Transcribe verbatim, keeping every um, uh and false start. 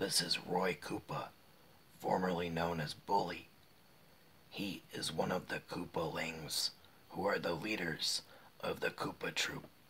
This is Roy Koopa, formerly known as Bully. He is one of the Koopalings, who are the leaders of the Koopa troop.